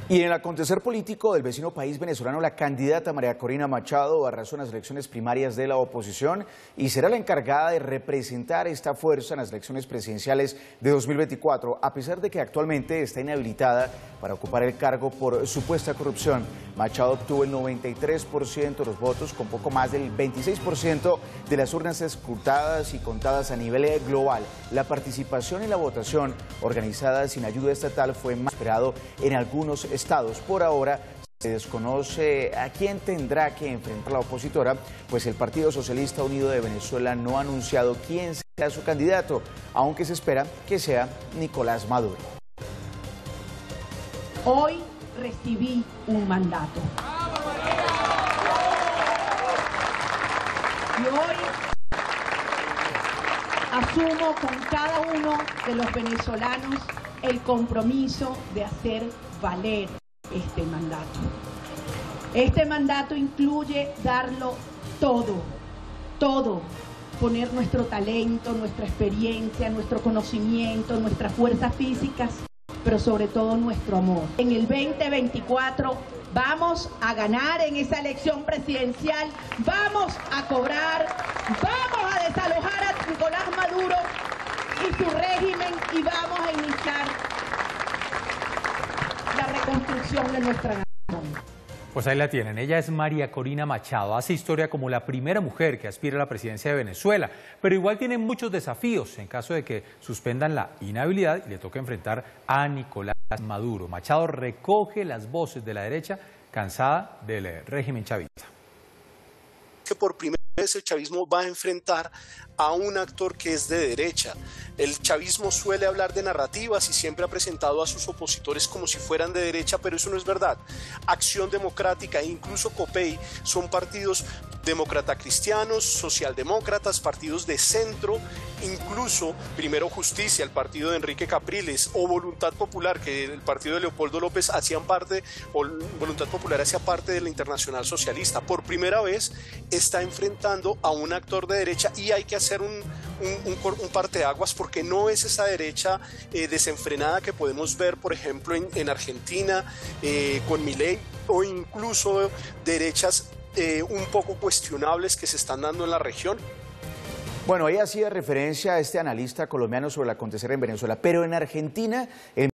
Y en el acontecer político del vecino país venezolano, la candidata María Corina Machado arrasó en las elecciones primarias de la oposición y será la encargada de representar esta fuerza en las elecciones presidenciales de 2024, a pesar de que actualmente está inhabilitada para ocupar el cargo por supuesta corrupción. Machado obtuvo el 93% de los votos, con poco más del 26% de las urnas escrutadas y contadas a nivel global. La participación en la votación, organizada sin ayuda estatal, fue más esperado en algunos estados. Por ahora se desconoce a quién tendrá que enfrentar la opositora, pues el Partido Socialista Unido de Venezuela no ha anunciado quién será su candidato, aunque se espera que sea Nicolás Maduro. Hoy recibí un mandato. Y hoy asumo con cada uno de los venezolanos el compromiso de hacer valer este mandato. Este mandato incluye darlo todo, poner nuestro talento, nuestra experiencia, nuestro conocimiento, nuestras fuerzas físicas, pero sobre todo nuestro amor. En el 2024 vamos a ganar en esa elección presidencial, vamos a cobrar, vamos a desalojar a Nicolás Maduro y su régimen y vamos a iniciar la reconstrucción de nuestra nación. Pues ahí la tienen, ella es María Corina Machado, hace historia como la primera mujer que aspira a la presidencia de Venezuela, pero igual tiene muchos desafíos en caso de que suspendan la inhabilidad y le toque enfrentar a Nicolás Maduro. Machado recoge las voces de la derecha cansada del régimen chavista. Que por primera vez el chavismo va a enfrentar a un actor que es de derecha. El chavismo suele hablar de narrativas y siempre ha presentado a sus opositores como si fueran de derecha, pero eso no es verdad. Acción Democrática e incluso COPEI son partidos demócrata cristianos, socialdemócratas, partidos de centro, incluso Primero Justicia, el partido de Enrique Capriles, o Voluntad Popular, que el partido de Leopoldo López hacían parte, o Voluntad Popular hacía parte de la Internacional Socialista. Por primera vez está enfrentando a un actor de derecha y hay que hacer un parteaguas, porque no es esa derecha desenfrenada que podemos ver, por ejemplo, en Argentina con Milei, o incluso derechas un poco cuestionables que se están dando en la región. Bueno, ella hacía referencia a este analista colombiano sobre el acontecer en Venezuela, pero en Argentina